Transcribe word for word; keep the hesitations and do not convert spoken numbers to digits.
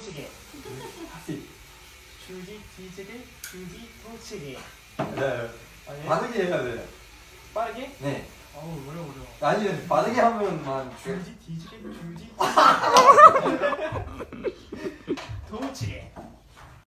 토치게. 다시. 주디 뒤지게 주디 토치게. 네. 아니, 빠르게 해야 돼요. 빠르게? 네. 어우 어려워 어려워. 아니 빠르게 하면만 주디 뒤지게 주디.